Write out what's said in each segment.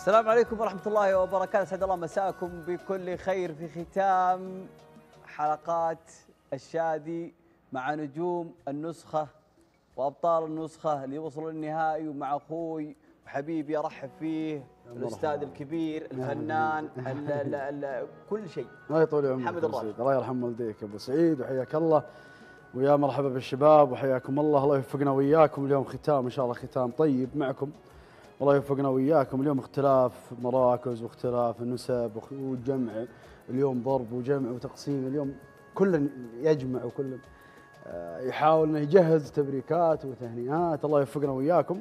السلام عليكم ورحمة الله وبركاته، أسعد الله مساءكم بكل خير في ختام حلقات الشادي مع نجوم النسخة وأبطال النسخة اللي وصلوا للنهائي، ومع أخوي وحبيبي أرحب فيه الأستاذ الكبير الفنان كل شيء. الله يطول عمرك محمد الراشد. الله يرحم والديك يا ابو سعيد، وحياك الله ويا مرحبا بالشباب وحياكم الله. الله يوفقنا وياكم اليوم، ختام ان شاء الله ختام طيب معكم. الله يوفقنا وياكم اليوم، اختلاف مراكز واختلاف النسب وجمع اليوم، ضرب وجمع وتقسيم اليوم، كل يجمع وكل يحاول انه يجهز تبريكات وتهنئات. الله يوفقنا وياكم.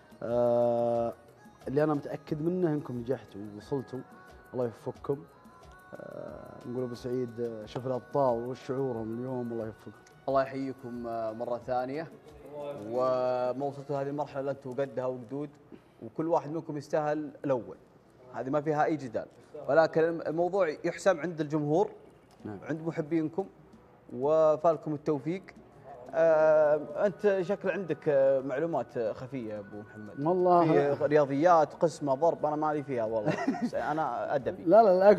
اللي انا متاكد منه انكم نجحتوا ووصلتوا، الله يوفقكم. نقول ابو سعيد شوف الابطال وشعورهم اليوم، الله يوفقهم. الله يحييكم مرة ثانية، وما وصلتوا هذه المرحلة لا انتم قدها وقدود، وكل واحد منكم يستاهل الأول، هذه ما فيها أي جدال، ولكن الموضوع يحسم عند الجمهور. نعم. عند محبينكم، وفالكم التوفيق. أنت شكل عندك معلومات خفية يا أبو محمد والله، في رياضيات قسمة ضرب، أنا مالي فيها والله. أنا أدبي. لا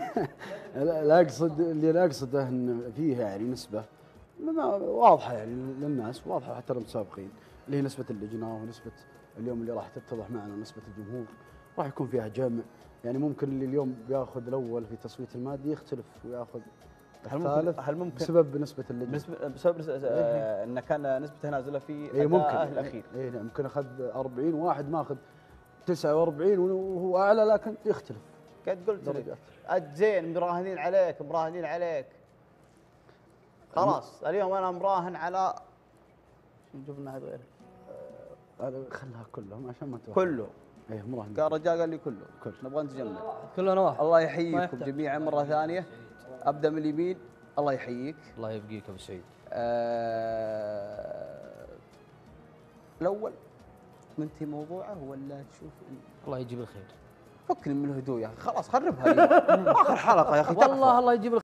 أقصد اللي أنا أقصده أن فيها يعني نسبة واضحة يعني للناس، واضحة حتى للمتسابقين، اللي هي نسبة اللجنة ونسبة اليوم اللي راح تتضح معنا نسبة الجمهور. راح يكون فيها جمع، يعني ممكن اللي اليوم بياخذ الأول في تصويت المادي يختلف وياخذ الثالث. هل ممكن بسبب نسبة اللجنة؟ بسبب أن كان نسبته نازلة في أداءه الأخير. إيه نعم، ممكن أخذ 40 واحد ما أخذ 49 وهو أعلى، لكن يختلف. قد قلت لك زين، مراهنين عليك. خلاص اليوم أنا مراهن على نشوف لنا أحد غيره. هذا خلها كلهم عشان ما توقع. كله. ايه مراهن. قال الرجال قال لي كله. نبغى نتجمع. كلنا واحد. الله يحييكم جميعا مرة ثانية. أبدأ من اليمين. الله يحييك. الله يبقيك أبو سعيد. الأول منتهي موضوعه ولا تشوف؟ الله يجيب الخير. فكني من الهدوء يا أخي، خلاص خربها. آخر حلقة يا أخي. والله الله يجيب الخير.